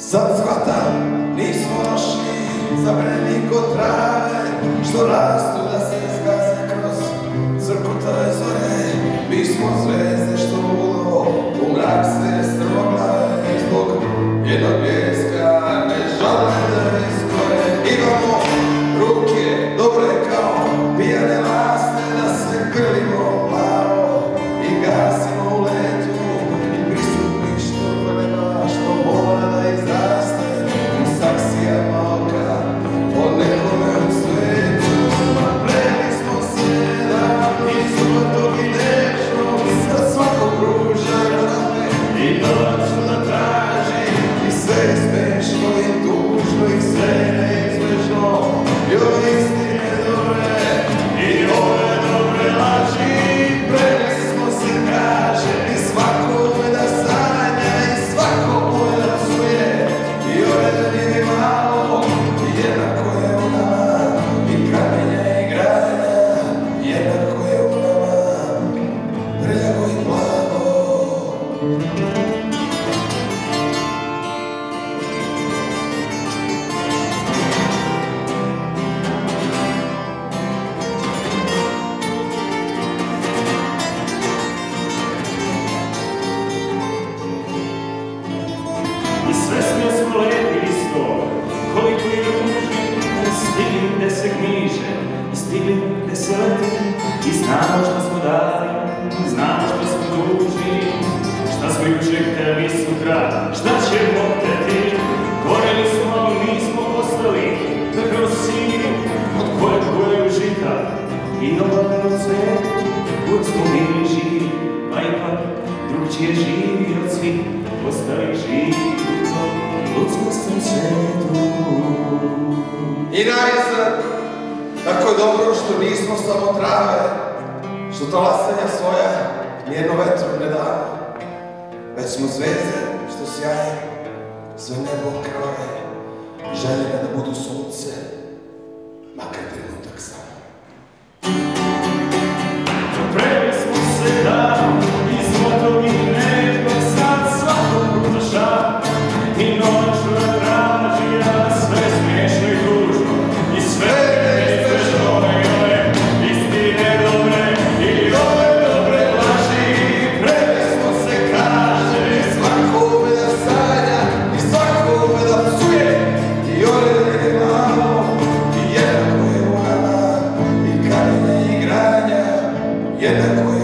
Sad shvatam, nismo loši, za mene niko trave, što rastu da se zgaze kroz crkutave zore. Mi smo zvezde što ludo, u mrak se strmoglave, zbog jednog bljeska ne žale da izgore. Imamo ruke dobre kao pijane laste, da se grlimo plavo i gasimo u letu, i prisutni što vrlema, što mora da izraste u saksijama oka po nekome u svetu. Napreli smo se da i zlatog i nečnog, sa svakog ruža žabe i noću da traži, i sve je smešno i tužno i sve je neizbežno, i ove istine dobre i ove dobre laži. Preli smo se, kaže, i svakome da sanja i svakome da psuje, i ove da nije malo, jednako je u nama, i kamenja i granja, jednako je u nama, prljavo i plavo. I sve smo lepi isto, koliko je ruži, stigli gde se knjiže, stigli gde se leti, i znamo šta smo dali, znamo šta smo dužni, šta smo juče hteli sutra, šta ćemo hteti. Goreli smo, ali nismo postali, da kroz sinu, od kojeg boju žita, i ovako od svetu, uvijek smo bili živi, pa ipak drugčije živi od svih ostali živi u tom ludskom svetu. I najzad, tako je dobro što nismo samo trave, što talasanja svoja nijedno vetrom ne damo, već smo zvezde što sjaje, sve nebo kroje, željene da budu sunce, makar trenutak samo. Preli smo se davno i zlatog i nežnog, sad svakog ruža i noću da traži, a sve smiješno i tužno, i sve neizbežno, i ove istine dobre i ove dobre laži. Preli smo se, kaže, i svakome da sanja i svakome da psuje, i ove da nije malo, i jednako je u nama, i kamenja i granja, jednako je